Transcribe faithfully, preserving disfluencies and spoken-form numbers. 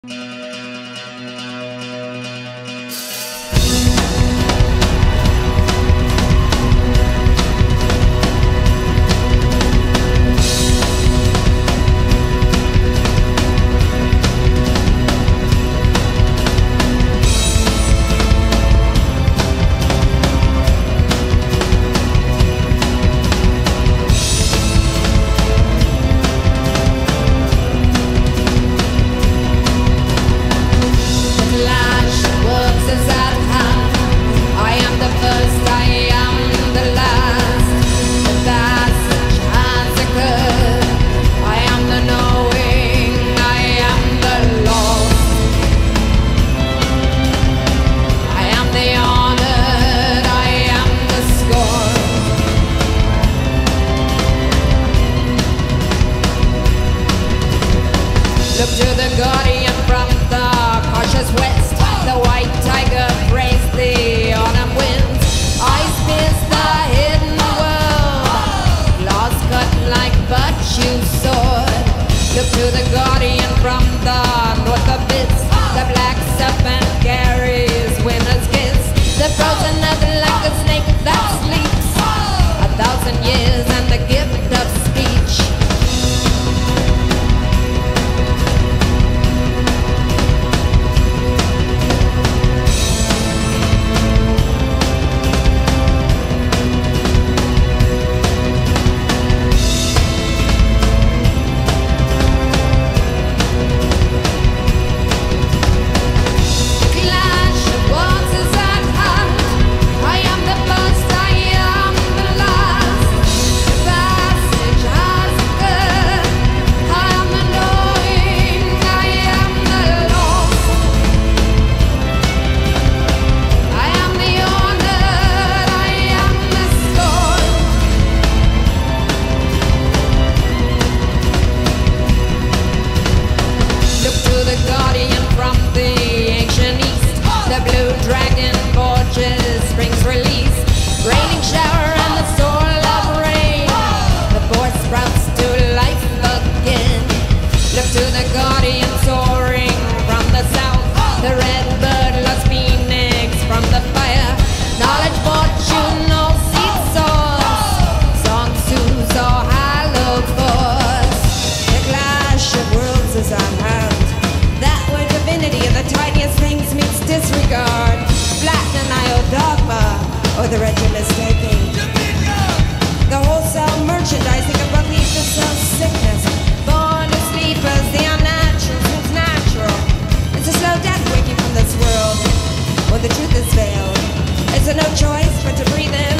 Look to the guardian from the cautious west. The white tiger praised the autumn winds. Ice pierced the hidden world, claws cut like butcher's sword. Look to the guardian from the north abyss. The black serpent carries winter's kiss. The frozen earth like a snake that sleeps a thousand years and the gift of speech. The blue dragon forges spring's release, raining shower and the soul of rain. The force sprouts to life again. Look to the guardian soaring from the south. The red bird lost phoenix from the fire. Knowledge, fortune, no seed source. Song soothes or hallowed force. The clash of worlds is on hand. That word divinity of the tiniest things meets disregard. Flat denial dogma, or the regime is taking. The wholesale merchandising of belief is self-sickness. Born to sleepers, the unnatural proves natural. It's a slow death waking from this world, when the truth is veiled. It's a no choice but to breathe in.